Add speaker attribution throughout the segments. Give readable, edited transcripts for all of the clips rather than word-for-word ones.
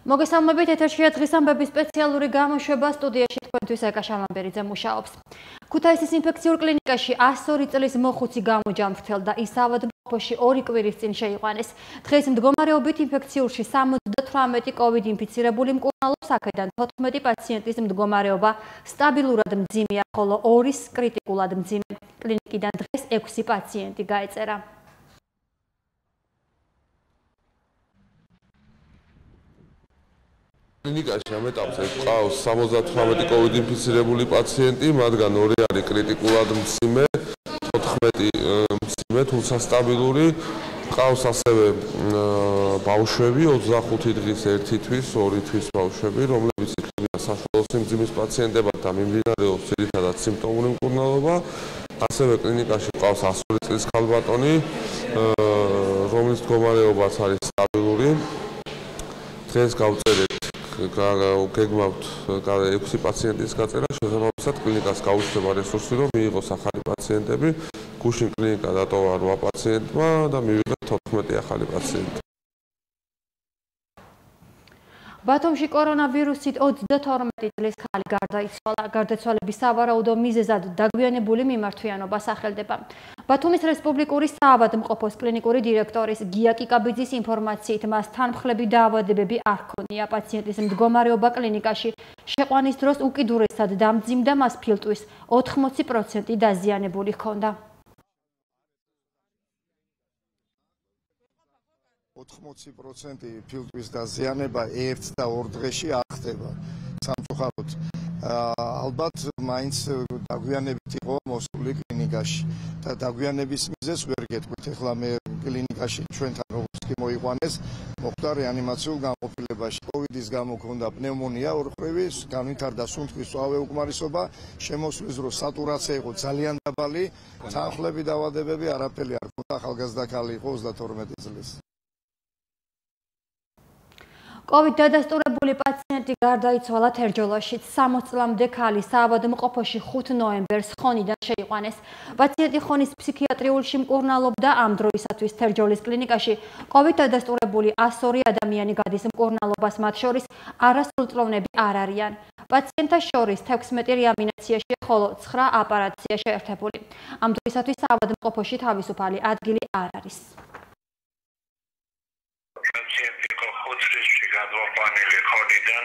Speaker 1: მოგესალმებით, ეთერშია დღის ამბების სპეციალური გამოშვება, სტუდიაში თქვენთვის ეკაშამამბერიძე მუშაობს. ქუთაისის ინფექციურ კლინიკაში 102 წლის მოხუცი გამოჯამრთელდა და ის ავადმყოფოში 2 კვირის წინ შეიყვანეს. დღეს მდგომარეობით ინფექციურში 78 COVID ინფიცირებული მკურნალობს, აქედან 14 პაციენტის მდგომარეობა სტაბილურად მძიმეა, ხოლო 2-ის კრიტიკულად მძიმე. კლინიკიდან დღეს 6 პაციენტი გაეწერა.
Speaker 2: კლინიკაში ამ ეტაპზე ყავს 78 COVID ინფიცირებული პაციენტი, მათგან 2 არის კრიტიკულად მძიმე, 14 მძიმე, თუმცა სტაბილური. ყავს ასევე ბავშვები, 25 დღის 1 თვის, 2 თვის ბავშვები, რომლებიც იქნება საშუალო სიმძიმის პაციენტებად და მიმდინარეობს ძირითადად სიმპტომური მკურნალობა. ასევე კლინიკაში ყავს 102 წლის ქალბატონი, რომლის მდგომარეობაც არის სტაბილური. დღეს გავწერეთ გეგმავთ 6 პაციენტის გაწერა, შესაბამისად კლინიკას გაუჩნდება რესურსი, რომ მიიღოს ახალი პაციენტები. გუშინ კლინიკა დატოვა 8 პაციენტმა და მივიღეთ 14 ახალი პაციენტი.
Speaker 1: ბათუმში კორონავირუსით 32 წლის ხალი გარდაიცვალა. გარდაცვალების სავარაუდო მიზეზად დაგვიანებული მიმართვიანობა სახელდება. ბათუმის რესპუბლიკური საავადმყოფოს კლინიკური დირექტორის გია კიკაბიძის ინფორმაციით, მას თანმხლები დაავადებები არ ჰქონია. პაციენტის მდგომარეობა კლინიკაში შეყვანის დროს უკიდურესად დამძიმდა, მას ფილტვის 80% დაზიანებული ჰქონდა.
Speaker 3: 80% ფილტვის დაზიანება 1 და 2 დღეში არ ხდება. სამწუხაროდ ალბათ მაინც დაგვიანებით იყო მოსული კლინიკაში და დაგვიანების მიზეზს ვერ გეტყვით. ეხლა მე კლინიკაში ჩვენთან როგორც კი მოიყვანეს, მოხდა რეანიმაციულ განყოფილებაში. კოვიდის გამო ჰქონდა პნევმონია ორხვრივი, განვითარდა სუნთქვის წვავეუკმარისობა, შემოსვლის დროს სატურაცია იყო ძალიან დაბალი, თანხლები დაავადებები არაფერი არ ჰქონდა, ახალგაზრდა ქალი იყო 32 წლის.
Speaker 1: COVID დადასტურებული პაციენტი გარდაიცვალა თერჯოლაში. 60 წლამდე ქალი საავადმყოფოში 5 ნოემბერს ხონიდან შეიყვანეს. პაციენტი ხონის ფსიქიატრიულში მკურნალობდა, ამ დროისათვის თერჯოლის კლინიკაში COVID დადასტურებული 102 ადამიანი გადის მკურნალობას, მათ შორის არასრულწლოვნები არ არიან. პაციენტთა შორის 16 რეანიმაციაში, ხოლო 9 აპარატია შეერთებული. ამ დროისათვის საავადმყოფოში თავისუფალი ადგილი არ არის.
Speaker 4: გადმოყვანილი ხონიდან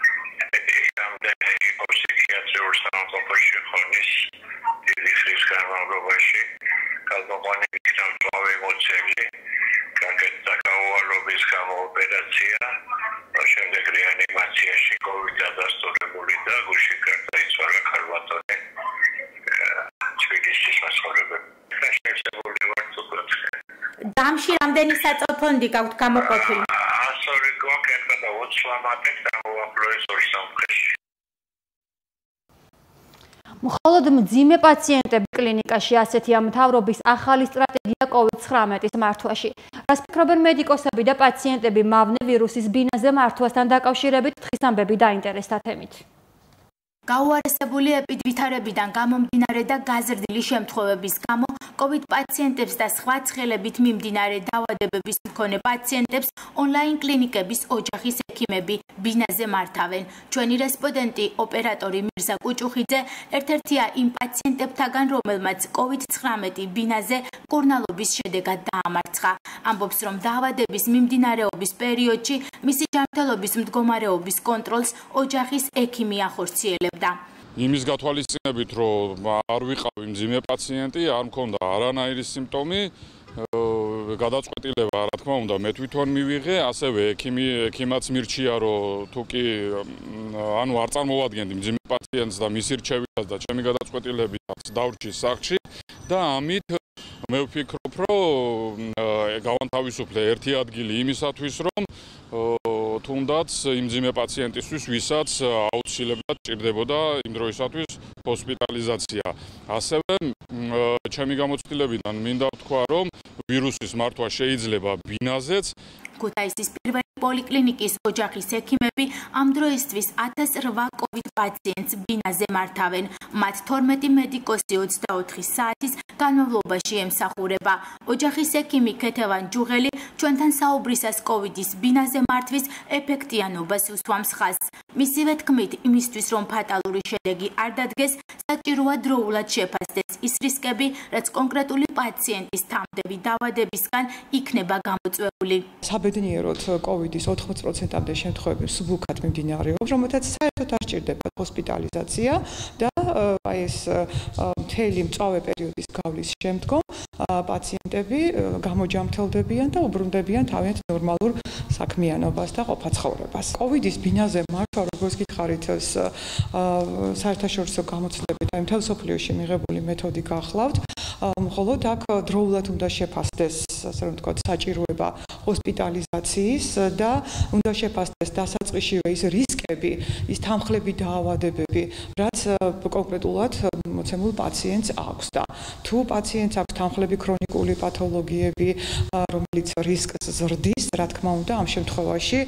Speaker 4: იყო ფსიქიატრიულ სამყოფოში ხონის დიდი ხნის განმავლობაში. გადმოყვანილი იქნა მწვავე ემოციები, გაკეთდა გაუვალობის გამო ოპერაცია, შემდეგ რეანიმაციაში COVID დადასტურებული და გუშინ გარდაიცვალა ქალბატონი თბილისის მაცხოვრებელი. შესაძლებელი ვარ თუქოთ.
Speaker 5: დამში რამდენი საწოლფონდი გაქვთ გამოყოფილი?
Speaker 1: მხოლოდ მძიმე პაციენტები კლინიკაში, ასეთია მთავრობის ახალი სტრატეგია COVID-19-ის მართვაში. რას ფიქრობენ მედიკოსები და პაციენტები მავნე ვირუსის ბინაზე მართვასთან დაკავშირებით? დღის ამბები დაინტერესდა თემით.
Speaker 5: გაუარესებული ეპიდვითარებიდან გამომდინარე და გაზრდილი შემთხვევების გამო COVID პაციენტებს და სხვა ცხელებით მიმდინარე დაავადებების მქონე პაციენტებს ონლაინ კლინიკების ოჯახის ექიმები ბინაზე მართავენ. ჩვენი რესპონდენტი ოპერატორი მირზა კუჭუხიძე ერთ-ერთია იმ პაციენტებთაგან, რომელმაც COVID-19 ბინაზე მკურნალობის შედეგად დაამარცხა. ამბობს, რომ დაავადების მიმდინარეობის პერიოდში მისი ჯანმრთელობის მდგომარეობის კონტროლს ოჯახის ექიმი ახორციელებდა.
Speaker 6: იმის გათვალისწინებით, რომ არ ვიყავი მძიმე პაციენტი, არ მქონდა არანაირი სიმპტომი, გადაწყვეტილება, რა თქმა უნდა, მე თვითონ მივიღე, ასევე ექიმაც მირჩია, რომ თუ კი ანუ არ წარმოვადგენდი მძიმე პაციენტს და მისი რჩევითაც და ჩემი გადაწყვეტილებითაც დავრჩი სახლში და ამით მე ვფიქრობ, რომ გავანთავისუფლე ერთი ადგილი იმისათვის, რომ თუნდაც იმ მძიმე პაციენტისთვის, ვისაც აუცილებლად ჭირდებოდა იმ დროისათვის ჰოსპიტალიზაცია. ასევე ჩემი გამოცდილებიდან მინდა ვთქვა, რომ ვირუსის მართვა შეიძლება ბინაზეც,
Speaker 5: ქუთაისის პირველი პოლიკლინიკის ოჯახის ექიმები ამ დროისთვის 1008 COVID პაციენტს ბინაზე მართავენ. მათ 12 მედიკოსი 24 საათის განმავლობაში ემსახურება. ოჯახის ექიმი ქეთევან ჯუღელი ჩვენთან საუბრისას COVID-ის ბინაზე მართვის ეფექტიანობას უსვამს ხაზს. მისივე თქმით, იმისთვის რომ ფატალური შედეგი არ დადგეს, საჭიროა დროულად შეფასდეს ის რისკები, რაც კონკრეტული პაციენტის თამდები დაავადებისგან იქნება გამოწვეული.
Speaker 7: საბედნიეროდ COVID-ის 80%-მდე შემთხვევები სუბუქად მიმდინარეობს, რომელთაც საერთოდ არ სჭირდება ჰოსპიტალიზაცია და ეს მთელი მწვავე პერიოდის გავლის შემდგომ პაციენტები გამოჯამრთელდებიან და უბრუნდებიან თავიანთ ნორმალურ საქმიანობას და ყოფაცხოვრებას. COVID-ის ბინაზე მართვა, როგორც გითხარით, საერთაშორისო გამოცდილებით აი მთელ მსოფლიოში მიღებული მეთოდი გახლავთ. მხოლოდ აქ დროულად უნდა შეფასდეს, ასე რომ ვთქვათ, საჭიროება ჰოსპიტალიზაციის და უნდა შეფასდეს დასაწყისშივე ის რისკები, ის თანხლები დაავადებები, რაც კონკრეტულად მოცემულ პაციენტს აქვს და თუ პაციენტს აქვს თანხლები ქრონიკული პათოლოგიები, რომელიც რისკს ზრდის, რა თქმა უნდა, ამ შემთხვევაში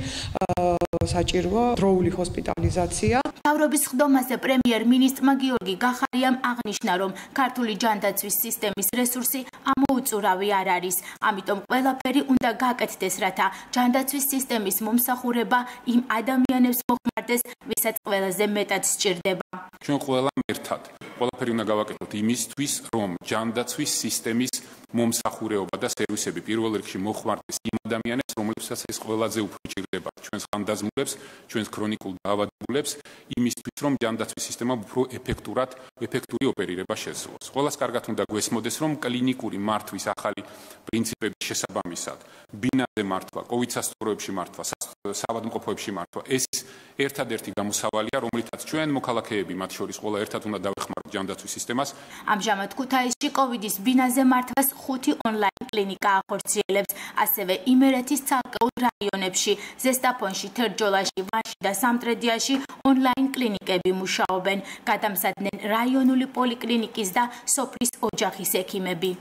Speaker 7: საჭიროა დროული ჰოსპიტალიზაცია.
Speaker 5: მთავრობის ხდომაზე პრემიერ-მინისტრმა გიორგი გახარიამ აღნიშნა, რომ ქართული ჯანდაცვის სისტემის რესურსი ამოუწურავი არ არის. ამიტომ ყველაფერი უნდა გაკეთდეს, რათა ჯანდაცვის სისტემის მომსახურება იმ ადამიანებს მოხმარდეს, ვისაც ყველაზე მეტად სჭირდება.
Speaker 8: ჩვენ ყველა ერთად ყველაფერი უნდა გავაკეთოთ იმისთვის, რომ ჯანდაცვის სისტემის მომსახურება და სერვისები პირველ რიგში მოხმარდეს იმ ადამიანებს, რომლებსაც ეს ყველაზე უფრო ჭირდება, ჩვენს ხანდაზმულებს, ჩვენს ქრონიკულ დაავადებულებს, იმისთვის, რომ ჯანდაცვის სისტემა უფრო ეფექტური ოპერირება შესძლოს. ყველას კარგად უნდა გვესმოდეს, რომ კლინიკური მართვის ახალი პრინციპების შესაბამისად, ბინაზე მართვა, COVID სასწავლოებში მართვა, საავადმყოფოებში მართვა, ეს ერთადერთი გამოსავალია, რომლითაც ჩვენ მოქალაქეები, მათ შორის ყველა ერთად უნდა დავეხმაროთ ჯანდაცვის სისტემას.
Speaker 5: ამჟამად ქუთაისში COVID-ის ბინაზე მართვას 5 ონლაინ კლინიკა ახორციელებს, ასევე იმერეთის ცალკეულ რაიონებში, ზესტაფონში, თერჯოლაში, ვანში და სამტრედიაში ონლაინ კლინიკები მუშაობენ. გადამსადნენ რაიონული პოლიკლინიკის და სოფლის ოჯახის ექიმები.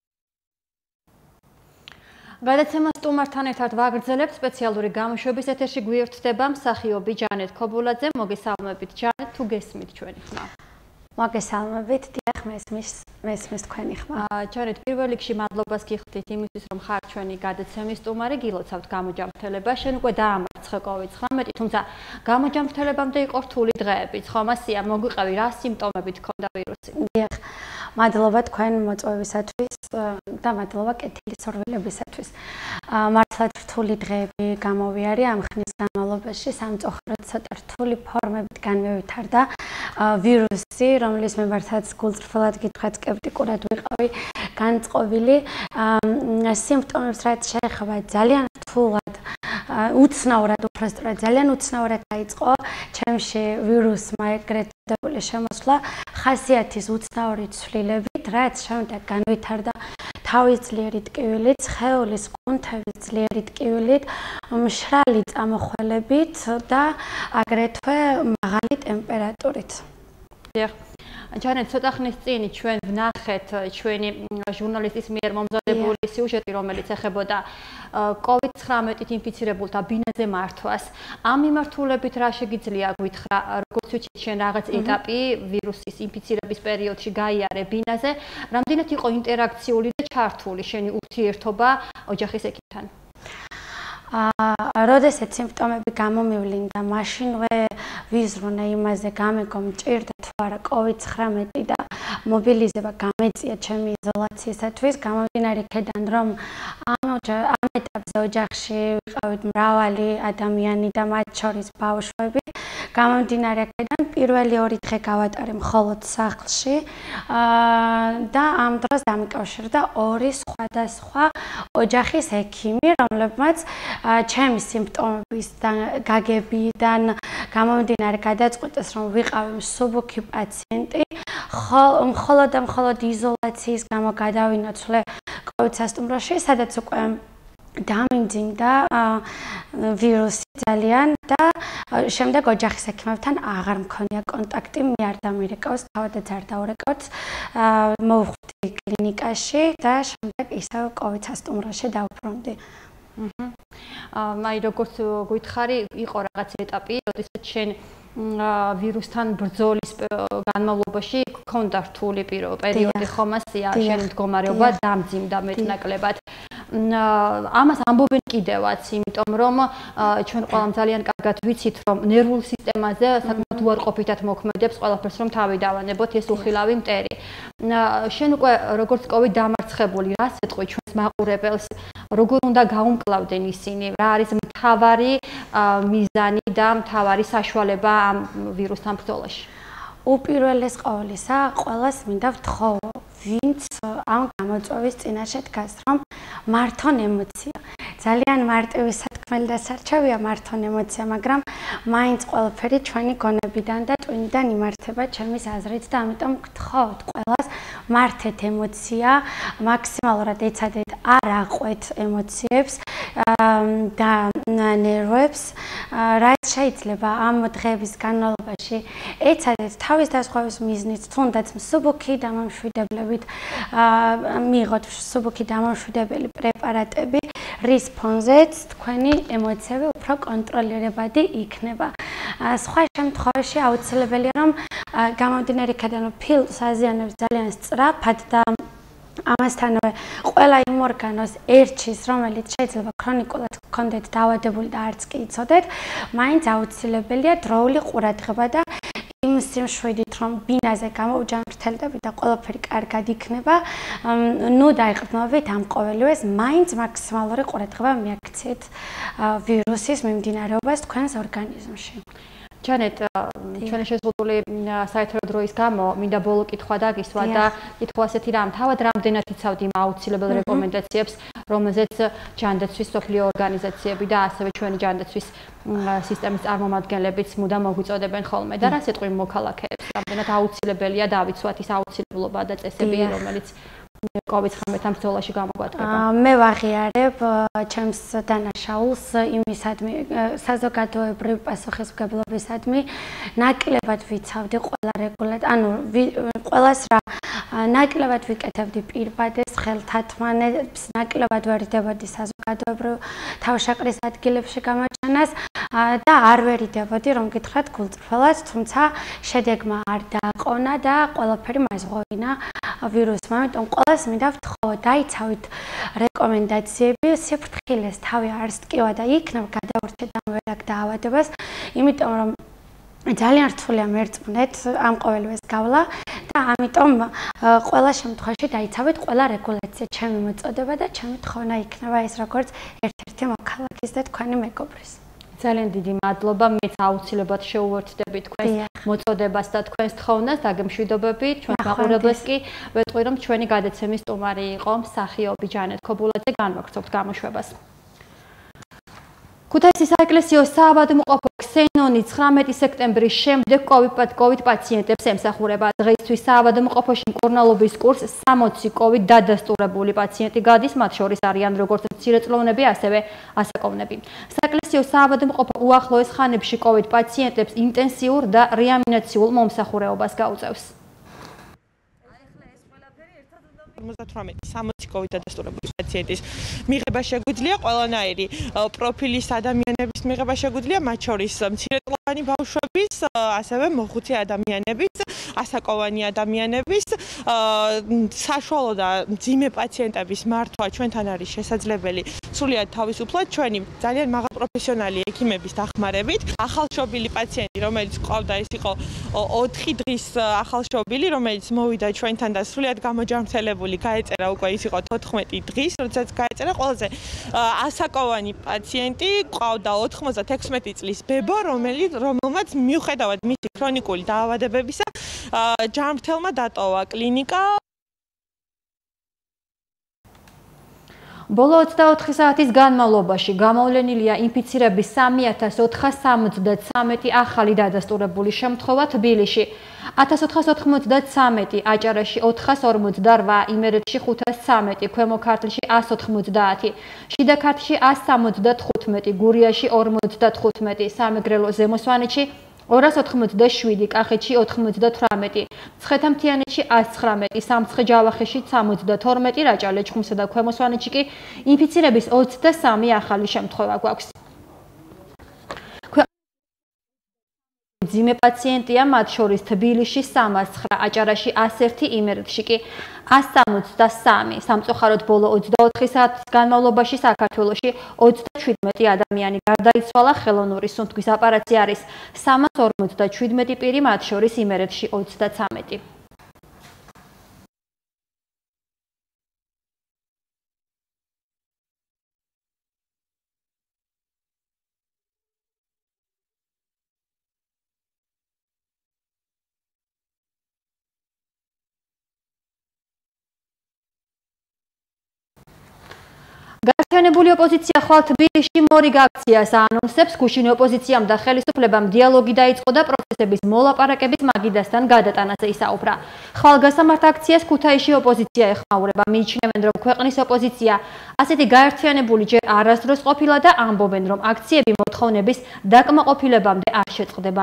Speaker 1: გადაცემა სტუმართან ერთად ვაგრძელებთ სპეციალური გამოშვების ეთერში გვერდდება მსახიობი ჯანეთ ქობულაძე. მოგესალმებით ჯანეთ, თუ გესმით ჩვენი ხმა?
Speaker 9: მოგესალმებით, დიახ, მესმის თქვენი ხმა.
Speaker 1: ჯანეთ, პირველ რიგში მადლობას გიხდით იმისთვის, რომ ხარ ჩვენი გადაცემის სტუმარი, გილოცავთ გამოჯამრთელება. შენ უკვე დაამარცხე COVID-19, თუმცა გამოჯამრთელებამდე იყო რთული დღეებიც, ხომ ასია? მოგვიყევი, რა სიმპტომებით ჰქონდა ვირუსი?
Speaker 9: დიახ, მადლობა თქვენ მოწვევისათვის და მადლობა კეთილი სურვილებისათვის. მართლაც რთული დღეები გამოვიარე ამ ხნის განმავლობაში, სამწუხაროდ ცოტა რთული ფორმებით განმევითარდა ვირუსი, რომლის მიმართაც გულწრფელად გითხრათ, სკეპტიკურად ვიყავი განწყობილი. სიმპტომებს რაც შეეხება ძალიან რთულად, უცნაურად, უბრალოდ ძალიან უცნაურად დაიწყო ჩემში ვირუსმა ეგრეთ დებული შემოსვლა, ხასიათის უცნაური ცვლილებით, რაც შემდეგ განვითარდა თავის ძლიერი ტკივილით, სხეულის კუნთების ძლიერი ტკივილით, მშრალი წამოხველებით და აგრეთვე მაღალი ტემპერატურით.
Speaker 1: ჯანეთ, ცოტა ხნის წინ ჩვენ ვნახეთ ჩვენი ჟურნალისტის მიერ მომზადებული სიუჟეტი, რომელიც ეხებოდა COVID-19-ით ინფიცირებულთა ბინაზე მართვას. ამ მიმართულებით რა შეგიძლია გითხრა, როგორც ვიცით, შენ რაღაც ეტაპი ვირუსის ინფიცირების პერიოდში გაიარე ბინაზე, რამდენად იყო ინტერაქციული და ჩართული შენი ურთიერთობა ოჯახის ექიმთან?
Speaker 9: როდესაც სიმპტომები გამომივლინდა, მაშინვე ვიზრუნე იმაზე, გამეგო მჭირდა თუ არა COVID-19 და მობილიზება გამეწია ჩემი იზოლაციისათვის, გამომდინარე იქედან, რომ ამ ეტაპზე ოჯახში ვიყავით მრავალი ადამიანი და მათ შორის ბავშვები. გამომდინარე იქედან პირველი 2 დღე გავატარე მხოლოდ სახლში და ამ დროს დამიკავშირდა 2 სხვადასხვა ოჯახის ექიმი, რომლებმაც ჩემი სიმპტომების გაგებიდან გამომდინარე გადაწყვიტეს, რომ ვიყავი მსუბუქი პაციენტი, მხოლოდ იზოლაციის გამო გადავინაცვლე COVID სასტუმროში, სადაც უკვე დამინძინდა ვირუსი ძალიან და შემდეგ ოჯახის ექიმებთან აღარ მქონია კონტაქტი, მე არ დამირეკავს, თავადაც არ დაურეკავთ, მოვხვდი კლინიკაში და შემდეგ ისევ COVID სასტუმროში დავბრუნდი.
Speaker 1: აი როგორც გითხარი, იყო რაღაც ეტაპი, როდესაც შენ ვირუსთან ბრძოლის განმავლობაში გქონდა რთული პერიოდი ხომ ასეა, შენი მდგომარეობა დამძიმდა მეტნაკლებად. ამას ამბობენ კიდევაც, იმიტომ რომ ჩვენ ყველამ ძალიან კარგად ვიცით, რომ ნერვულ სისტემაზე საკმაოდ უარყოფითად მოქმედებს ყველაფერს, რომ თავი დავანებოთ ეს უხილავი მტერი. შენ უკვე როგორც COVID დამარცხებული, რას ეტყვი ჩვენს მაყურებელს, როგორ უნდა გაუმკლავდნენ ისინი, რა არის მთავარი მიზანი და მთავარი საშუალება ამ ვირუსთან ბრძოლაში?
Speaker 9: უპირველეს ყოვლისა, ყველას მინდა ვთხოვო, ვინც ამ გამოწვევის წინაშე დგას, რომ მართონ ემოცია. ძალიან მარტივი სათქმელი და სარჩევია მართონ ემოცია, მაგრამ მაინც ყველაფერი ჩვენი გონებიდან და ტვინიდან იმართება ჩემის აზრით და ამიტომ გთხოვთ ყველას მართეთ ემოცია, მაქსიმალურად ეცადეთ არ აყვეთ ემოციებს და ნერვებს, რაც შეიძლება ამ დღეების განმავლობაში ეცადეთ თავის დასხვის მიზნით, თუნდაც მსუბუქი დამამშვიდებლებით მიიღოთ მსუბუქი დამამშვიდებელი პრეპარატები, რის ფონზეც თქვენი ემოციები უფრო კონტროლირებადი იქნება. სხვა შემთხვევაში აუცილებელია, რომ გამომდინარე იქიდან, რომ ფილტვს აზიანებს ძალიან სწრაფად და ამასთანავე ყველა იმ ორგანოს ერჩის, რომელიც შეიძლება ქრონიკულად გქონდეთ დაავადებული და არც კი იცოდეთ, მაინც აუცილებელია დროული ყურადღება და იმ სიმშვიდით, რომ ბინაზე გამოვჯანმრთელდებით და ყველაფერი კარგად იქნება, ნუ დაიყრდნობებით ამ ყოველივეს, მაინც მაქსიმალური ყურადღება მიაქციეთ ვირუსის მიმდინარეობას თქვენს ორგანიზმში.
Speaker 1: ჯანეთ, ჩვენი შეზღუდული საეთერო დროის გამო მინდა ბოლო კითხვა დაგისვა და კითხვა ასეთი რამ, თავად რამდენად იცავდი იმ აუცილებელ რეკომენდაციებს, რომელზეც ჯანდაცვის მსოფლიო ორგანიზაციები და ასევე ჩვენი ჯანდაცვის სისტემის წარმომადგენლებიც მუდამ მოგვიწოდებენ ხოლმე და რას ეტყვი მოქალაქეებს, რამდენად აუცილებელია დავიცვათ ის აუცილებლობა და წესები, რომელიც COVID-19 ბრძოლაში გამოგვადგება.
Speaker 9: მე ვაღიარებ ჩემს დანაშაულს იმისადმი, საზოგადოებრივი პასუხისმგებლობისადმი, ნაკლებად ვიცავდი ყველა ანუ ყველას რა ნაკლებად ვიკეთებდი პირბადეს, ხელთათმანებს, ნაკლებად ვერიდებოდი საზოგადოებრივ თავშეყრის ადგილებში გამოჩენას და არ ვერიდებოდი, რომ გითხრათ გულწრფელად, თუმცა შედეგმა არ დააყოვნა და ყველაფერი მაიზღვევინა ვირუსმა, ამიტომ ყველას მინდა ვთხოვო, დაიცავით რეკომენდაციები, სიფრთხილეს თავი არ სტკივა და იქნებ გადაურჩეთ ამ ვერაგ დაავადებას, იმიტომ რომ ძალიან რთულია მერწმუნეთ ამ ყოველივეს გავლა და ამიტომ ყველა შემთხვევაში დაიცავით ყველა რეგულაცია, ჩემი მოწოდება და ჩემი თხოვნა იქნება ეს როგორც ერთ-ერთი მოქალაქის და თქვენი მეგობრის.
Speaker 1: ძალიან დიდი მადლობა, მეც აუცილებლად შეუერთდები თქვენს მოწოდებას და თქვენს თხოვნას, დაგემშვიდობები, ჩვენ მაყურებელს კი ვეტყვი, რომ ჩვენი გადაცემის სტუმარი იყო მსახიობი ჯანეთ ქობულაძე, განვაგრძობთ გამოშვებას. ქუთაისის საეკლესიო საავადმყოფო ქსენონი 19 სექტემბრის შემდეგ COVID პაციენტებს ემსახურება. დღეისთვის საავადმყოფოში მკურნალობის კურსს 60 COVID დადასტურებული პაციენტი გადის, მათ შორის არიან როგორც მცირეწლოვნები, ასევე ასაკოვნები. საეკლესიო საავადმყოფო უახლოეს ხანებში COVID პაციენტებს ინტენსიურ და რეანიმაციულ მომსახურებას გაუწევს.
Speaker 7: 60 COVID დადასტურებული პაციენტის მიღება შეგვიძლია, ყველანაირი პროფილის ადამიანების მიღება შეგვიძლია, მათ შორის მცირეწლოვანი ბავშვების, ასევე მოხუცი ადამიანების, ასაკოვანი ადამიანების, საშუალო და მძიმე პაციენტების მართვა ჩვენთან არის შესაძლებელი სრულიად თავისუფლად ჩვენი ძალიან მაღალპროფესიონალი ექიმების დახმარებით. ახალშობილი პაციენტი, რომელიც ყავდა, ეს იყო 4 დღის ახალშობილი, რომელიც მოვიდა ჩვენთან და სრულიად გამოჯანმრთელებული გაეწერა უკვე ის იყო 14 დღის, როდესაც გაეწერა ყველაზე ასაკოვანი პაციენტი, ყავდა 96 წლის ბებო, რომელმაც მიუხედავად მისი ქრონიკული დაავადებებისა, ჯანმრთელმა დატოვა კლინიკა.
Speaker 1: ბოლო 24 საათის განმავლობაში გამოვლენილია ინფიცირების 3473 ახალი დადასტურებული შემთხვევა თბილისში, 1493, აჭარაში 448, იმერეთში 513, ქვემო ქართლში 190, შიდა ქართლში 175, გურიაში 55, სამეგრელო ზემო სვანეთში 287, კახეთში 98, ცხეთამთიანეთში 119, სამცხე-ჯავახეთში 72, რაჭა-ლეჩხუმსა და ქვემო სვანეთში კი ინფიცირების 23 ახალი შემთხვევა გვაქვს. ძიმე პაციენტია, მათ შორის თბილისში 309, აჭარაში 101, იმერეთში კი 163. სამწუხაროდ ბოლო 24 საათის განმავლობაში საქართველოში 37 ადამიანი გარდაიცვალა. ხელოვნური სუნთქვის აპარატი არის 357 პირი, მათ შორის იმერეთში 33. გაერთიანებული ოპოზიცია ხვალ თბილისში მორიგ აქციას აანონსებს. გუშინი ოპოზიციამ და ხელისუფლებამ დიალოგი დაიწყო და პროცესების მოლაპარაკების მაგიდასთან გადატანაზე ისაუბრა. ხვალგასამართ აქციას ქუთაისში ოპოზიცია ეხმაურება. მიიჩნევენ, რომ ქვეყნის ოპოზიცია ასეთი გაერთიანებული ჯერ არასდროს ყოფილა და ამბობენ, რომ აქციები მოთხოვნების დაკმაყოფილებამდე არ შეწყდება.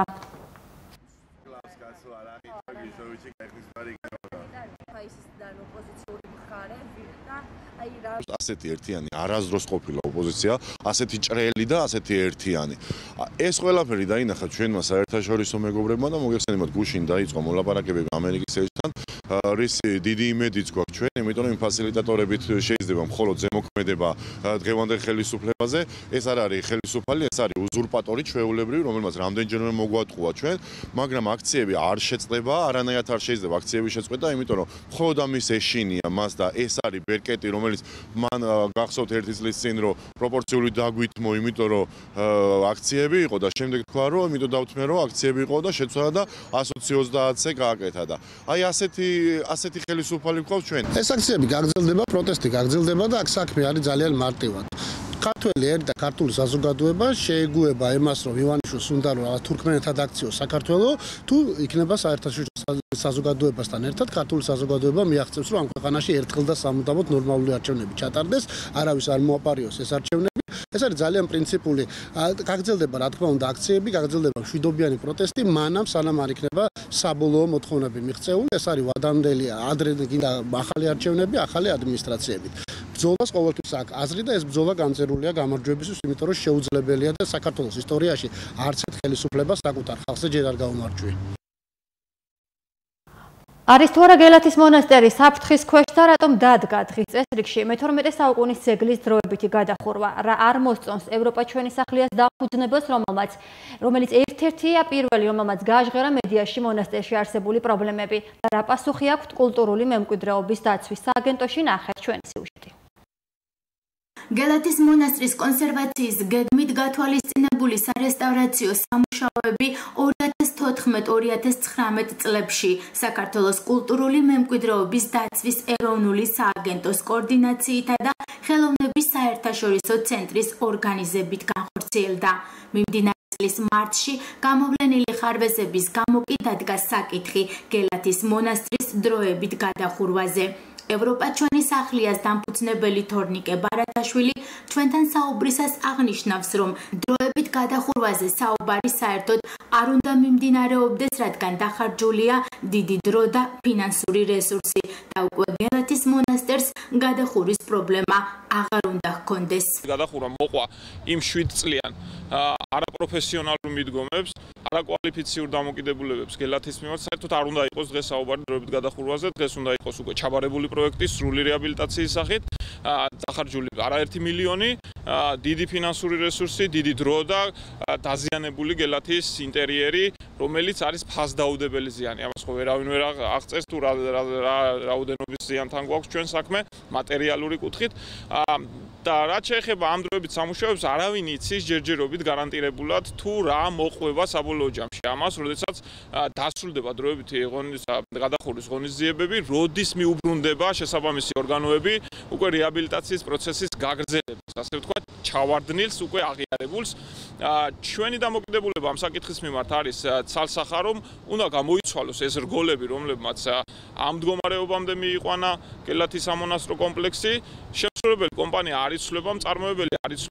Speaker 10: ასეთი ერთიანი არასდროს ყოფილა ოპოზიცია, ასეთი ჭრელი და ასეთი ერთიანი. ეს ყველაფერი დაინახა ჩვენმა საერთაშორისო მეგობრებმა და მოგეხსენებათ, გუშინ დაიწყო მოლაპარაკებები ამერიკის ელჩთან, რის დიდი იმედიც გვაქვს ჩვენ, იმიტომ რომ ფასილიტატორებით შეიძლება მხოლოდ ზემოქმედება დღევანდელ ხელისუფლებაზე. ეს არ არის ხელისუფალი, ეს არის უზურპატორი ჩვეულებრივი, რომელმაც რამდენჯერმე მოგვატყუა ჩვენ, მაგრამ აქციები არ შეწყდება, არანაირად არ შეიძლება აქციების შეწყვეტა, იმიტომ რომ მხოლოდ ამის ეშინია მას და ეს არის ბერკეტი, რომელიც მან გახსოვთ ერთი წლის წინ რომ პროპორციული დაგვითმო, იმიტომ რომ აქციები იყო და შემდეგ თქვა რომ იმიტომ დავთმე რომ აქციები იყო და შეცვალა და 120-30-ზე გააკეთა და აი ასეთი ხელისუფალი გვყავს ჩვენ.
Speaker 11: ეს აქციები გაგრძელდება, პროტესტი გაგრძელდება და აქ საქმე არის ძალიან მარტივად. ქართველი ერთ და ქართული საზოგადოება შეეგუება იმას, რომ ივანიშვილს უნდა რომ თურქმენეთად აქციოს საქართველოს, თუ იქნება საერთაშორისო საზოგადოებასთან ერთად ქართული საზოგადოება მიაღწევს, რომ ამ ქვეყანაში ერთხელ და სამუდამოდ ნორმალური არჩევნები ჩატარდეს, არავის არ მოაპარიოს ეს არჩევნები. ეს არის ძალიან პრინციპული. გაგრძელდება, რა თქმა უნდა, აქციები, გაგრძელდება მშვიდობიანი პროტესტი, მანამ სანამ არ იქნება საბოლოო მოთხოვნები მიღწეული. ეს არის ვადამდელი, ადრე გინდა ახალი არჩევნები, ახალი ადმინისტრაციები. ბრძოლას ყოველთვის აქვს აზრი და ეს ბრძოლა განწერულია გამარჯვებისთვის, იმიტომ რომ შეუძლებელია და საქართველოს ისტორიაში არც ერთ ხელისუფლებას საკუთარ ხალხზე ჯერ არ გაუმარჯვია.
Speaker 1: არის თუ არა გელათის მონასტერი საფრთხის ქვეშ და რატომ დადგა დღის წესრიგში მე-12 საუკუნის ძეგლის დროებითი გადახურვა? რა არ მოსწონს ევროპა ჩვენი სახლიას დაფუძნებას, რომელიც ერთ-ერთია პირველი, რომელმაც გააჟღერა მედიაში მონასტერში არსებული პრობლემები და რა პასუხი აქვს კულტურული მემკვიდრეობის დაცვის სააგენტოში? ნახეთ ჩვენი სიუჟეტი.
Speaker 5: გელათის მონასტრის კონსერვაციის გეგმით გათვალისწინებული სარესტავრაციო სამუშაოები 2014-2019 წლებში საქართველოს კულტურული მემკვიდრეობის დაცვის ეროვნული სააგენტოს კოორდინაციითა და ხელოვნების საერთაშორისო ცენტრის ორგანიზებით განხორციელდა. მიმდინარე წლის მარტში გამოვლენილი ხარვეზების გამო კი დადგა საკითხი გელათის მონასტრის დროებით გადახურვაზე. ევროპა ჩვენი სახლიას დამფუძნებელი თორნიკე ბარათაშვილი ჩვენთან საუბრისას აღნიშნავს, რომ დროებით გადახურვაზე საუბარი საერთოდ არ უნდა მიმდინარეობდეს, რადგან დახარჯულია დიდი დრო და ფინანსური რესურსი და უკვე გელათის მონასტერს გადახურვის პრობლემა აღარ უნდა ჰქონდეს.
Speaker 6: გადახურვა მოყვა იმ 7 წლიან არაპროფესიონალურ მიდგომებს, არაკვალიფიციურ დამოკიდებულებებს გელათის მიმართ საერთოდ არ უნდა იყოს დღეს საუბარი დროებით გადახურვაზე, დღეს უნდა იყოს უკვე ჩაბარებული პროექტის სრული რეაბილიტაციის სახით, დახარჯული არაერთი მილიონი, დიდი ფინანსური რესურსი, დიდი დრო და დაზიანებული გელათის ინტერიერი, რომელიც არის ფასდაუდებელი ზიანი. ამას ხო ვერავინ ვერ აღწევს თუ რა რაოდენობის ზიანთან გვაქვს ჩვენ საქმე მატერიალური კუთხით. და რაც შეეხება ამ დროებით სამუშაოებს, არავინ იცის ჯერჯერობით გარანტირებულად თუ რა მოყვება საბოლოო ჯამში. ამას, როდესაც დასრულდება დროებითი გადახურვის ღონისძიებები, როდის მიუბრუნდება შესაბამისი ორგანოები უკვე რეაბილიტაციის პროცესის გაგრძელებას, ასე ვთქვათ, ჩავარდნილს, უკვე აღიარებულს. ჩვენი დამოკიდებულება ამ საკითხის მიმართ არის ცალსახა, რომ უნდა გამოიცვალოს ეს რგოლები, რომლებმაც ამ მდგომარეობამდე მიიყვანა გელათის სამონასტრო კომპლექსი. შემსრულებელი კომპანია არ იცვლება, მწარმოებელი არ იცვლება,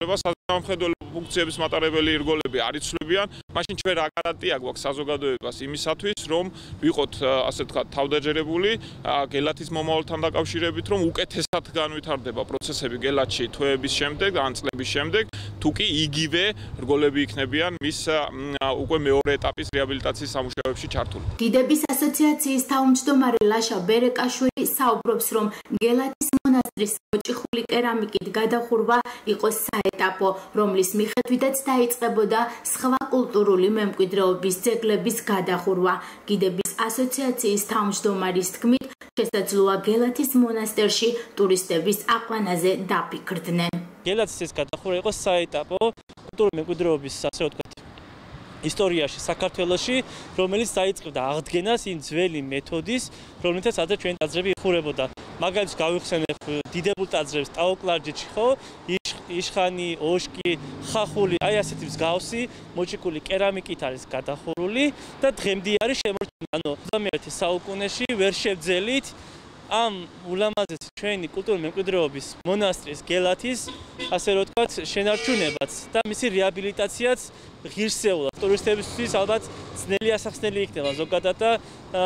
Speaker 6: სამხედრო ფუნქციების მატარებელი ერგოლები არ იცვლებიან, მაშინ ჩვენ რა გარანტია გვაქვს საზოგადოებას იმისათვის, რომ ვიყოთ ასე ვთქვათ თავდაჯერებული გელათის მომავალთან დაკავშირებით, რომ უკეთესად განვითარდება პროცესები გელათში თვეების შემდეგ, ან წლების შემდეგ, თუ კი იგივე რგოლები იქნებიან მის უკვე მეორე ეტაპის რეაბილიტაციის სამუშაოებში ჩართული.
Speaker 5: დიდების ასოციაციის თავმჯდომარე ლაშა ბერეკაშვილი საუბრობს, რომ გელათის მონასტრის მოჭიხული კერამიკით გადახურვა იყო საეტაპო, რომლის მიხედვითაც დაიწყებოდა სხვა კულტურული მემკვიდრეობის ძეგლების გადახურვა. დიდების ასოციაციის თავმჯდომარის თქმით, შესაძლოა გელათის მონასტერში ტურისტების აყვანაზე დაფიქრდნენ.
Speaker 12: გელათის ეს გადახურვა იყო საეტაპო კულტურული მემკვიდრეობის ასე ვთქვათ ისტორიაში საქართველოში, რომელიც დაიწყებდა აღდგენას იმ ძველი მეთოდის, რომლითაც ადრე ჩვენი ტაძრები იხურებოდა. მაგალითად გავიხსენებ დიდებულ ტაძრებს ტაო-კლარჯეთში, ხო? იშხანი, ოშკი, ხახული, აი ასეთი მსგავსი მოჭიქული კერამიკით არის გადახურული და დღემდე არის შემორჩენილი. ანუ 21 საუკუნეში ვერ შევძელით ამ ულამაზესი ჩვენი კულტურული მემკვიდრეობის მონასტრის გელათის, ასე რომ ვთქვათ, შენარჩუნებაც და მისი რეაბილიტაციაც ღირსეულად ტურისტებისთვის ალბათ ძნელი ასახსნელი იქნება ზოგადად და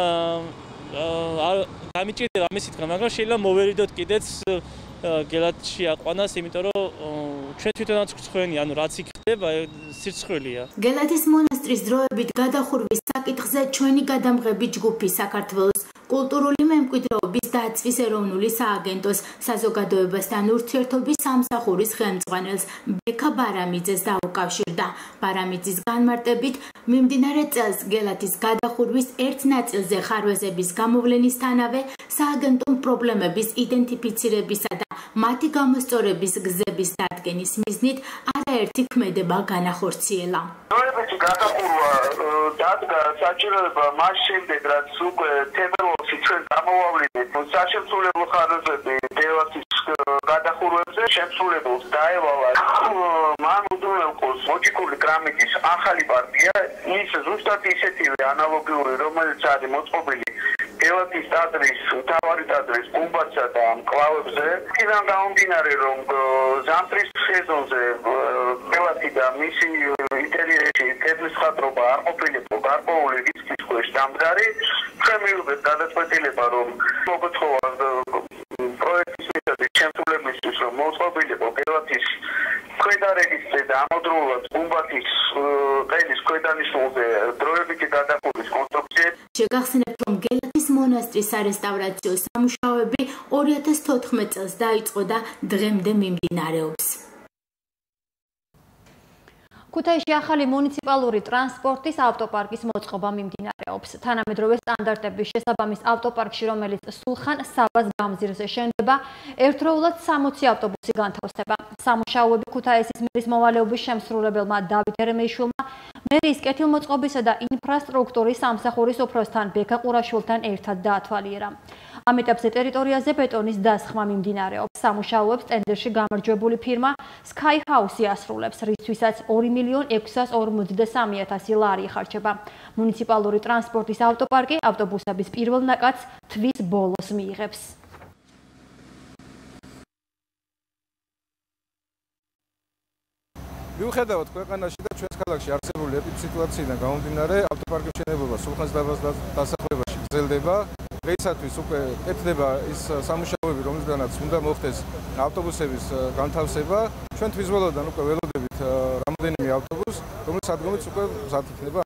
Speaker 12: გამიჭირდება ამის თქმა, მაგრამ შეიძლება მოვერიდოთ კიდეც გელათში აყვანას, იმიტომ რომ ჩვენ თვითონაც გვცხვენი, ანუ რაც იქ ხდება, სირცხვილია.
Speaker 5: გელათის მონასტრის დროებით გადახურვის საკითხზე ჩვენი გადამღები ჯგუფი საქართველოს კულტურული მემკვიდრეობის დაცვის ეროვნული სააგენტოს საზოგადოებასთან ურთიერთობის სამსახურის ხელმძღვანელს ბექა ბარამიძეს დაუკავშირდა. ბარამიძის განმარტებით, მიმდინარე წელს გელათის გადახურვის ერთ ნაწილზე ხარვეზების გამოვლენისთანავე სააგენტომ პრობლემების identificირებისა და მათი გამოსწორების გზების დადგენის მიზნით არაერთი ქმედება განახორციელა.
Speaker 4: დროებითი გადახურვა დადგა საჭიროება მას შემდეგ, რაც უკვე თებერვალში ჩვენ გამოვავლინეთ საშემსრულებლო ხარვეზები გელათის გადახურვებზე, შემსრულებელს დაევალა მან უზრუნველყოს მოჭიქული კერამიკის ახალი პარტია, ის ზუსტად ისეთივე ანალოგიური, რომელიც არის მოწყობილი გელათის ტაძრის, მთავარი ტაძრის გუმბათსა და მკლავებზე. იქიდან გამომდინარე, რომ ზამთრის სეზონზე გელათი და მისი ინტერიერში კედლის ხატრობა არ ყოფილიყო გარკვეული რისკის ქვეშ დამდგარი, ჩვენ მივიღეთ გადაწყვეტილება, რომ მოგთხოვა პროექტის მიხედვით შემსრულებლისთვის, რომ მოწყობილიყო გელათის ქვედა რეგისტრზე და ამავდროულად გუმბათის ყელის ქვედანიშნულზე დროებითი გადახურვის კონსტრუქციები.
Speaker 5: შეგახსენებთ, რომ გელათის მონასტრის არესტავრაციო სამუშაოები 2014 წელს დაიწყო და დღემდე მიმდინარეობს.
Speaker 1: ქუთაისში ახალი მუნიციპალური ტრანსპორტის ავტოპარკის მოწყობა მიმდინარეობს. თანამედროვე სტანდარტების შესაბამის ავტოპარკში, რომელიც სულხან საბას გამზირზე შენდება, ერთდროულად 60 ავტობუსი განთავსდება. სამუშაოები ქუთაისის მერის მოვალეობის შემსრულებელმა დავით ერმეიშვილმა, მერის კეთილმოწყობისა და ინფრასტრუქტურის სამსახურის უფროსთან ბექა ყურაშვილთან ერთად დაათვალიერა. ამ ეტაპზე ტერიტორიაზე ბეტონის დასხმა მიმდინარეობს. სამუშაოებს ტენდერში გამარჯვებული ფირმა Sky House ასრულებს, რისთვისაც 2.653.000 ლარი იხარჯება. მუნიციპალური ტრანსპორტის ავტოპარკი ავტობუსების პირველ ნაკადს თვის ბოლოს მიიღებს.
Speaker 13: მიუხედავად ქვეყანაში და ჩვენს ქალაქში არსებული ეპიდსიტუაციიდან გამომდინარე, ავტოპარკის მშენებლობა სულხან საბას დასახლებაში გრძელდება. დღეისათვის უკვე კეთდება ის სამუშაოები, რომლისგანაც უნდა მოხდეს ავტობუსების განთავსება. ჩვენ თვის ბოლოდან უკვე ველოდებით რამოდენიმე ავტობუსს, რომელიც ადგომიც უკვე მზად იქნება.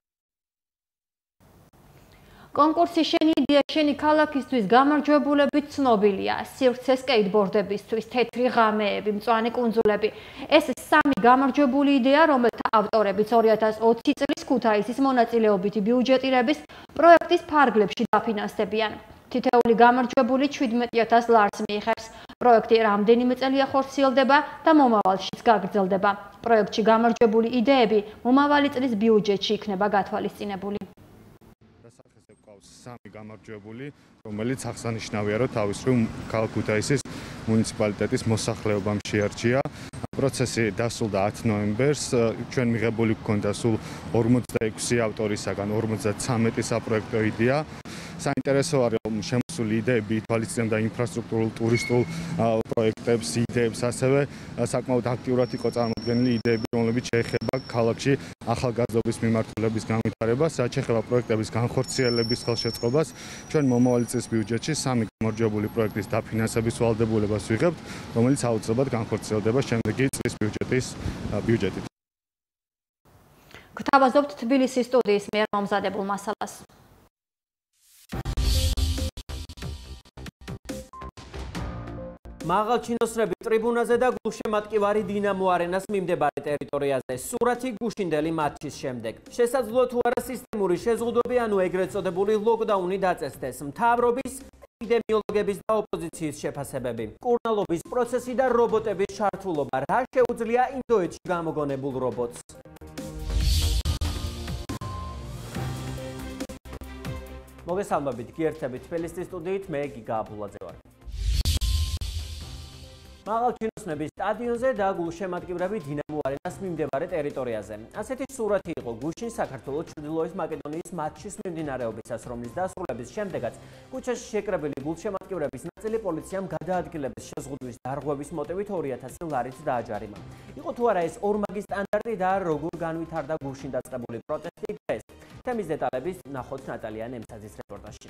Speaker 1: კონკურსი შენი იდეა შენი ქალაქისთვის გამარჯვებულებით ცნობილია. სივრცე სკეიტბორდებისთვის, თეთრი ღამეები, მწვანე კუნძულები. ეს სამი გამარჯვებული იდეა, რომელთა ავტორებიც 2020 წლის ქუთაისის მონაწილეობითი ბიუჯეტირების პროექტის ფარგლებში დაფინანსდებიან. თითეული გამარჯვებული 17,000 ლარს მიიღებს. პროექტი რამდენიმე წელია ხორციელდება და მომავალშიც გაგრძელდება. პროექტში გამარჯვებული იდეები მომავალი წლის ბიუჯეტში იქნება გათვალისწინებული.
Speaker 14: სამი გამარჯვებული, რომელიც აღსანიშნავია, რომ თავისუფლ ქალაქ ქუთაისის მუნიციპალიტეტის მოსახლეობამ შეარჩია. პროცესი დასრულდა 10 ნოემბერს. ჩვენ მიღებული გვქონდა სულ 46 ავტორისაგან 53 საპროექტო იდეა. საინტერესო არის შემოსული იდეები თვალისწინებდა ინფრასტრუქტურულ ტურისტულ პროექტებს, იდეებს, ასევე საკმაოდ აქტიურად იყო წარმოდგენილი იდეები, რომლებიც შეეხება ქალაქში ახალგაზრდობის მიმართულების განვითარებას, შეეხება პროექტების განხორციელების ხელშეწყობას. ჩვენ მომავალი წლის ბიუჯეტში 3 გამარჯვებული პროექტის დაფინანსების ვალდებულებას ვიღებთ, რომელიც აუცილებლად განხორციელდება შემდეგი წლის ბიუჯეტით.
Speaker 1: გვთავაზობთ თბილისის სტუდიის მიერ მომზადებულ მასალას.
Speaker 15: მაღალჩინოსნები ტრიბუნაზე და გულშემატკივარი დინამო არენას მიმდებარე ტერიტორიაზე. სურათი გუშინდელი მატჩის შემდეგ. შესაძლოა თუ არა სისტემური შეზღუდვები, ანუ ეგრეთ წოდებული ლოკდაუნი დაწესდეს. მთავრობის, ეპიდემიოლოგების და ოპოზიციის შეფასებები. კურნალობის პროცესი და რობოტების ჩართულობა. რა შეუძლია ინდოეთში გამოგონებულ რობოტს? მოგესალმებით, გიერთებით თბილისის სტუდიით, მე გიგა აბულაძე ვარ. მაღალჩინოსნების სტადიონზე და გულშემატკივრები დინამო არენას მიმდებარე ტერიტორიაზე. ასეთი სურათი იყო გუშინ საქართველოს ჩრდილოეთ მაკედონიის მატჩის მიმდინარეობისას, რომლის დასრულების შემდეგაც ქუჩაში შეკრებილი გულშემატკივრების ნაწილი პოლიციამ გადაადგილების შეზღუდვის დარღვევის მოტივით 2000 ლარით დააჯარიმა. იყო თუ არა ეს ორმაგი სტანდარტი და როგორ განვითარდა გუშინ დაწყებული პროტესტი დღეს? თემის დეტალების ნახოთ ნატალია ნემცაძის რეპორტაჟში.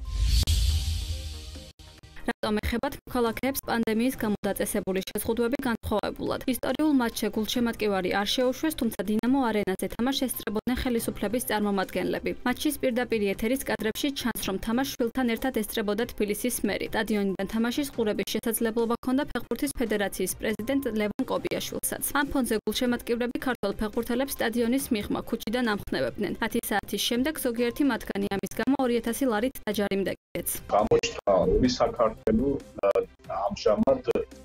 Speaker 16: რატომ ეხებათ მოქალაქეებს პანდემიის გამო დაწესებული შეზღუდვები განსხვავებულად? ისტორიულ მატჩზე გულშემატკივარი არ შეუშვეს, თუმცა დინამო არენაზე თამაშს ესწრებოდნენ ხელისუფლების წარმომადგენლები. მატჩის პირდაპირ ეთერის კადრებში ჩანს, რომ თამაშს შვილთან ერთად ესწრებოდა თბილისის მერი. სტადიონიდან თამაშის ყურების შესაძლებლობა ჰქონდა ფეხბურთის ფედერაციის პრეზიდენტ ლევან კობიაშვილსაც. ამ ფონზე გულშემატკივრები ქართველ ფეხბურთელებს სტადიონის მიღმა ქუჩიდან ამხნევებდნენ. 10 საათის შემდეგ ზოგიერთი მათგანი ამის გამო 2000 ლარით დაჯარიმდა კიდეც.
Speaker 17: გამოჩნდა ორი საქართველო ამჟამად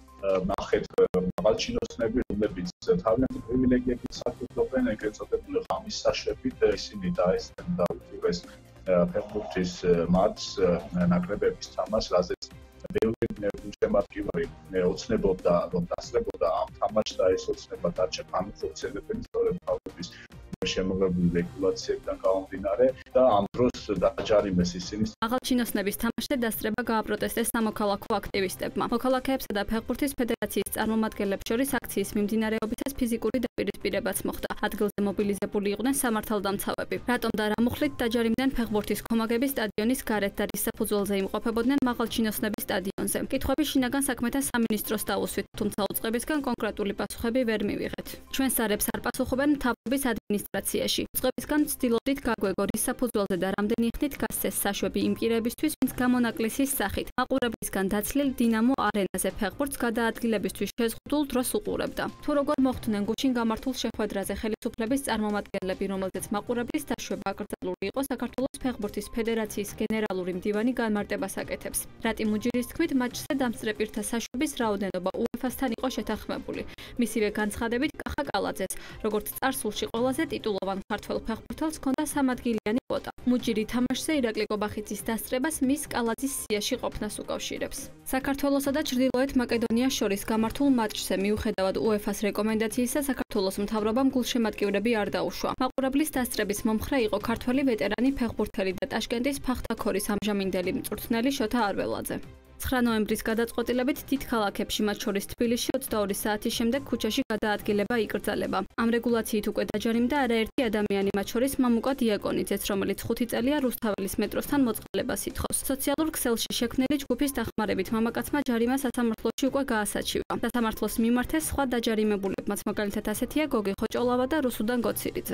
Speaker 17: ნახეთ მაღალჩინოსნები, რომლებიც თავიანთი პრივილეგიებით საკუთრობენ, ეგრეთ წოდებული ღამის საშრებით ისინი დაესწრნენ და უწევეს ფეხბურთის მატჩს, ნაკრებების თამაშს, რაზეც ბევრი გულშემატკივარი ოცნებობდა, რომ დასწრებოდა ამ თამაშს და ეს ოცნება დარჩა განხორციელებელი სწორედ თავების შემოღებული რეგულაციებიდან გამომდინარე და ამ დროს დააჯარიმეს ისინი.
Speaker 16: მაღალჩინოსნების თამაშზე დასწრება გააპროტესტეს სამოქალაქო აქტივისტებმა. მოქალაქეებსა და ფეხბურთის ფედერაციის წარმომადგენლებს შორის აქციის მიმდინარეობისას ფიზიკური დაპირისპირებაც მოხდა. ადგილზე მობილიზებული იყვნენ სამართალდამცავები. რატომ და რა მუხლით დაჯარიმდნენ ფეხბურთის კომაგები სტადიონის გარეთ და რის საფუძველზე იმყოფებოდნენ მაღალჩინოსნების სტადიონზე? კითხვები შინაგან საქმეთა სამინისტროს დაუსვით, თუმცა უწყებისგან კონკრეტული პასუხები ვერ მივიღეთ. ჩვენს არებს არ პასუხობენ მთავრობის ადმინისტრაციაში. უწყებისგან ვცდილობდით გაგვეგო, რის საფუძველზე და რამდენი ხნით გასცეს საშვები იმ პირებისთვის, ვინც გამონაკლისის სახით მაყურებლისგან დაცლილ დინამო არენაზე ფეხბურთს გადაადგილებისთვის შეზღუდულ დროს უყურებდა. თუ როგორ მოხდნენ გუშინ გამართულ შეხვედრაზე ხელისუფლების წარმომადგენლები, რომელზეც მაყურებლის დაშვება აკრძალული იყო, საქართველოს ფეხბურთის ფედერაციის გენერალური მდივანი განმარტებას აკეთებს. რატი მუჯირის თქმით, მატჩზე დამსწრე პირთა საშვების რაოდენობა UEFA-სთან იყო შეთანხმებული. მისივე განცხადებით კახა კალაძეს, როგორც წარსულში ყველაზე ტიტულოვან ქართველ ფეხბურთელს ჰქონდა სამადგილიანი კვოტა. მუჯირი თამაშზე ირაკლი კობახიძის დასწრებას მის კალაძის სიაში ყოფნას უკავშირებს. საქართველოსა და ჩრდილოეთ მაკედონიას შორის გამართულ მატჩზე მიუხედავად UEFA-ს რეკომენდაციისა, საქართველოს მთავრობამ გულშემატკივრები არ დაუშვა. მაყურებლის დასწრების მომხრე იყო ქართველი ვეტერანი ფეხბურთელი და ტაშკენტის ფახთაქორის ამჟამინდელი მწვრთნელი შოთა არველაძე. 9 ნოემბრის გადაწყვეტილებით დიდ ქალაქებში, მათ შორის თბილისში 22 საათის შემდეგ ქუჩაში გადაადგილება იკრძალება. ამ რეგულაციით უკვე დაჯარიმდა არაერთი ადამიანი, მათ შორის მამუკა დიაკონიძეც, რომელიც 5 წელია რუსთაველის მეტროსთან მოწყალებას ითხოვს. სოციალურ ქსელში შექმნილი ჯგუფის დახმარებით მამაკაცმა ჯარიმა სასამართლოში უკვე გაასაჩივა. სასამართლოს მიმართეს სხვა დაჯარიმებულებმაც, მაგალითად ასეთია გოგი ხოჭოლავა და რუსუდან გოცირიძე.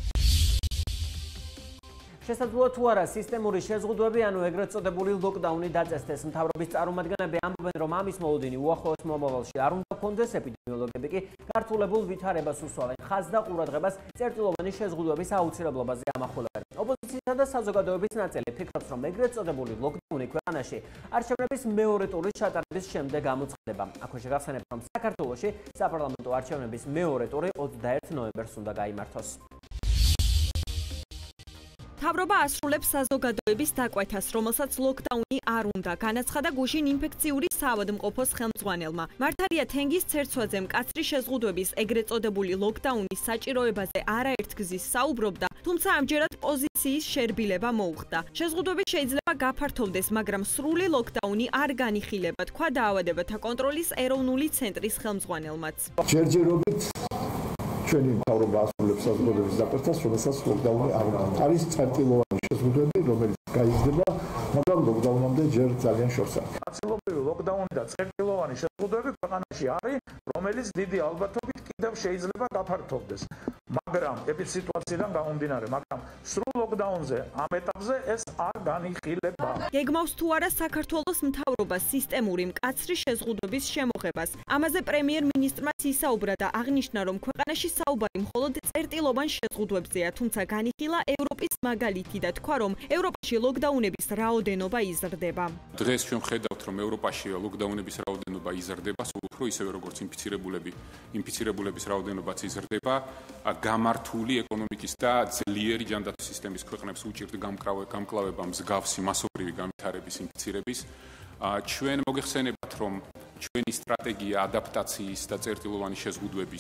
Speaker 15: შესაძლოა თუ არა სისტემური შეზღუდვები, ანუ ეგრეთ წოდებული ლოკდაუნი დაწესდეს. მთავრობის წარმომადგენლები ამბობენ, რომ ამის მოლოდინი უახლოეს მომავალში არ უნდა გქონდეს, ეპიდემიოლოგები კი გართულებულ ვითარებას უსვამენ. ხაზს და ყურადღებას წერტილოვანი შეზღუდვების აუცილებლობაზე ამახვილებენ. ოპოზიციისა და საზოგადოების ნაწილი ფიქრობს, რომ ეგრეთ წოდებული ლოკდაუნი ქვეყანაში არჩევნების მეორე ტურის ჩატარების შემდეგ გამოცხადება. აქვე შეგახსენებთ, რომ საქართველოში საპარლამენტო არჩევნების მეორე ტური 21 ნოემბერს უნდა გაიმართოს.
Speaker 18: მთავრობა ასრულებს საზოგადოების დაკვეთას, რომელსაც ლოკდაუნი არ უნდა, განაცხადა გუშინ ინფექციური საავადმყოფოს ხელმძღვანელმა. მართალია თენგის ცერცვაძე მკაცრი შეზღუდვების ეგრეთ წოდებული ლოკდაუნის საჭიროებაზე არაერთ გზის საუბრობდა, თუმცა ამჯერად პოზიციის შერბილება მოუხდა. შეზღუდვები შეიძლება გაფართოვდეს, მაგრამ სრული ლოკდაუნი არ განიხილება, თქვა დაავადებათა კონტროლის ეროვნული ცენტრის ხელმძღვანელმაც.
Speaker 19: ჯერჯერობით ჩვენი მთავრობა ასრულებს საზოგადოების დაკვეთას, რომელსაც ლოკდაუნი არ უნდა. არის წერტილოვანი შეზღუდვები, რომელიც გაიზრდება, მაგრამ ლოკდაუნამდე ჯერ ძალიან შორს არის.
Speaker 20: ნაწილობრივი ლოკდაუნი და წერტილოვანი შეზღუდვები ქვეყანაში არის, რომელიც დიდი ალბათობით კიდევ შეიძლება გაფართოვდეს. მაგრამ ეპიდემიისიდან გამომდინარე, მაგრამ სრულ ლოკდაუნზე ამ ეტაპზე ეს არ განიხილება.
Speaker 18: გეგმავს თუ არა საქართველოს მთავრობა სისტემური მკაცრი შეზღუდვების შემოღებას. ამაზე პრემიერ-მინისტრმაც ისაუბრა და აღნიშნა, რომ ქვეყანაში საუბარი მხოლოდ წერტილოვან შეზღუდვებზეა, თუმცა განიხილა ევროპის მაგალითი და თქვა, რომ ევროპაში ლოკდაუნების რაოდენობა იზრდება.
Speaker 8: დღეს ჩვენ ხედავთ, რომ ევროპაში ლოკდაუნების რაოდენობა იზრდება, სულ უფრო ისევე როგორც ინფიცირებულების რაოდენობაც იზრდება. გამართული ეკონომიკის და ძლიერი ჯანდაცვის სისტემის ქვეყნებს უჭირთ გამკლავება მსგავსი მასობრივი განვითარების ინფიცირების. ჩვენ მოგეხსენებათ, რომ ჩვენი სტრატეგია ადაპტაციის და წერტილოვანი შეზღუდვების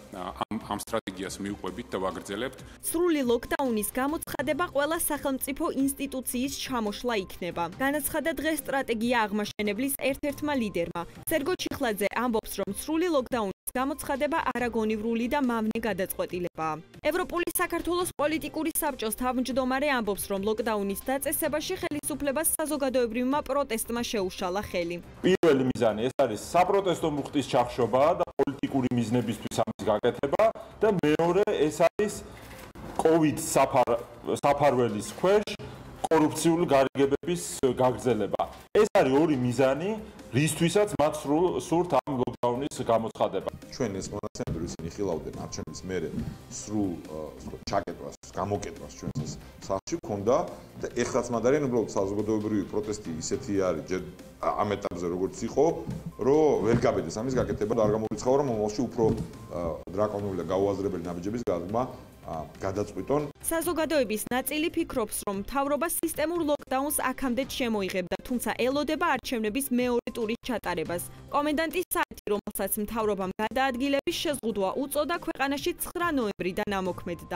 Speaker 8: ამ სტრატეგიას მიუყვებით და ვაგრძელებთ.
Speaker 18: სრული ლოკდაუნის გამოცხადება ყველა სახელმწიფო ინსტიტუციის ჩამოშლა იქნება. განაცხადა დღეს სტრატეგია აღმაშენებლის ერთ-ერთმა ლიდერმა. სერგო ჩიხლაძე ამბობს, რომ სრული ლოკდაუნის გამოცხადება არაგონივრული და მავნე გადაწყვეტილებაა. ევროპული საქართველოს პოლიტიკური საბჭოს თავმჯდომარე ამბობს, რომ ლოკდაუნის დაწესებაში ხელისუფლებას საზოგადოებრივმა პროტესტმა შეუშალა ხელი.
Speaker 21: პირველი მიზანი ეს არის საპროტესტო მუხტის ჩახშობა და პოლიტიკური მიზნებისთვის ამის გაკეთება და მეორე ეს არის COVID საფარველის ქვეშ კორუფციული გარიგებების გაგრძელება. ეს არის ორი მიზანი, რისთვისაც მათ სურთ ამ ლოკდაუნის გამოცხადება.
Speaker 10: ჩვენ ეს მონაცემები ისინი ხილავდნენ არჩევნების მერე სრულ ჩაკეტვას, გამოკეტვას ჩვენს სახლში ქონდა და ეხლაც მანდარიან უბრალოდ საზოგადოებრივი პროტესტი ისეთი არის ჯერ ამ ეტაპზე როგორც იყო, რომ ვერ გაბედეს ამის გაკეთება და არ გამორიცხავა რომ მომავალში უფრო დრაკონული და გაუაზრებელი ნაბიჯების გაგმა გადაწყვიტონ.
Speaker 18: საზოგადოების ნაწილი ფიქრობს, რომ მთავრობა სისტემურ ლოკდაუნს აქამდე შემოიღებდა, თუმცა ელოდება არჩევნების მეორე ტურის ჩატარებას. კომენდანტის საათი, რომელსაც მთავრობამ გადაადგილების შეზღუდვა უწოდა, ქვეყანაში 9 ნოემბრიდან ამოქმედდა.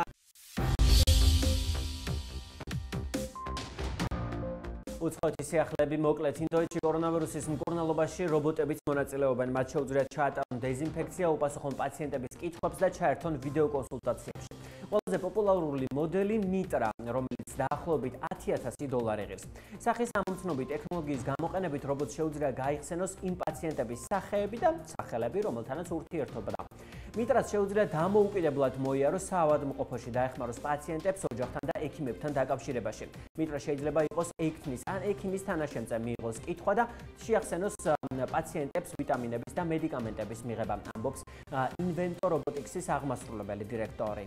Speaker 15: უცხოეთი სიახლეები მოკლედ ინდოეთში კორონავირუსის მკურნალობაში რობოტებიც მონაწილეობენ. მათ შეუძლიათ ჩაატარონ დეზინფექცია, უპასუხონ პაციენტების კითხვებს და ჩაერთონ ვიდეო კონსულტაციებში. ყველაზე პოპულარული მოდელი მიტრა, რომელიც დაახლოებით $10,000 ღირს. სახის ამომცნობი ტექნოლოგიის გამოყენებით რობოტს შეუძლია გაიხსენოს იმ პაციენტების სახეები და სახელები, რომელთანაც ურთიერთობა. მიტრას შეუძლია დამოუკიდებლად მოიაროს საავადმყოფოში დაეხმაროს პაციენტებს ოჯახთან და ექიმებთან დაკავშირებაში. მიტრა შეიძლება იყოს ექიმის ან ექიმის თანაშემწე მიიღოს კითხვა და შეახსენოს პაციენტებს ვიტამინების და მედიკამენტების მიღება, ამბობს ინვენტო რობოტიქსის აღმასრულებელი დირექტორი.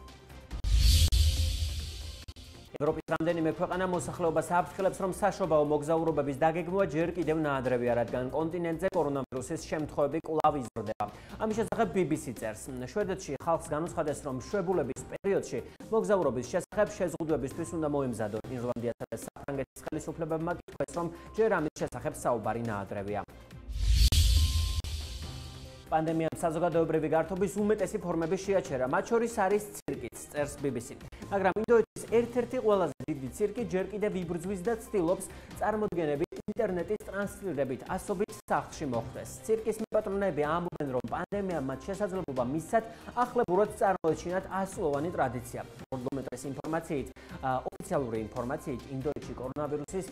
Speaker 15: ევროპის რამდენიმე ქვეყანა მოსახლეობას აფრთხილებს, რომ საშობაო მოგზაურობების დაგეგმვა ჯერ კიდევ ნაადრევია, რადგან კონტინენტზე კორონავირუსის შემთხვევები კვლავ იზრდება. ამის შესახებ BBC წერს. შვედეთში ხალხს განუცხადეს, რომ მშვებულების პერიოდში მოგზაურობის შესახებ შეზღუდვებისთვის უნდა მოემზადონ. ირლანდიასა და საფრანგეთის ხელისუფლებებმა კითხეს, რომ ჯერ ამის შესახებ საუბარი ნაადრევია. პანდემიამ საზოგადოებრივი გართობის უმეტესი ფორმები შეაჩერა, მათ შორის არის ცირკიც, წერს BBC. მაგრამ ინდოეთის ერთ-ერთი ყველაზე დიდი ცირკი ჯერ კიდევ იბრძვის და ცდილობს წარმოდგენები ინტერნეტის ტრანსლირებით ასობით სახლში მოხდეს. ცირკის მეპატრონეები ამბობენ, რომ პანდემიამ მათ შესაძლებლობა მისცათ ახლებურად წარმოეჩინათ 100-წლოვანი ტრადიცია. ორდომეტრეს ინფორმაციით, ოფიციალური ინფორმაციით, ინდოეთში კორონავირუსის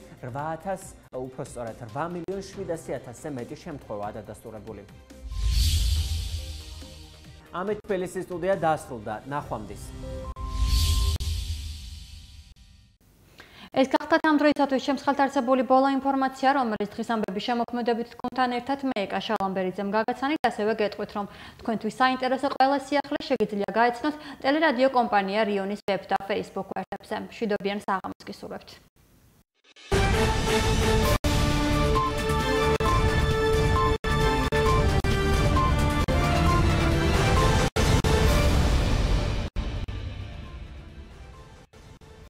Speaker 15: 8,700,000-ზე მეტი შემთხვევაა დადასტურებული. ამით თბილისის სტუდია დასრულდა. ნახვამდის.
Speaker 1: ეს გახდათ ამ დროისათვის შემსხალდარსებული ბოლო ინფორმაცია, რომელიც დღის ამბების შემოქმედებით თქვენთან ერთად მე კაშალამბერიძემ გაგაცანით, ასევე გეტყვით, რომ თქვენთვის საინტერესო ყველა სიახლე შეგიძლია გაეცნოთ ტელერადიო კომპანია რიონის ვებ და Facebook ვერტებზე. მშვიდობიან საღამოს გისურვებთ.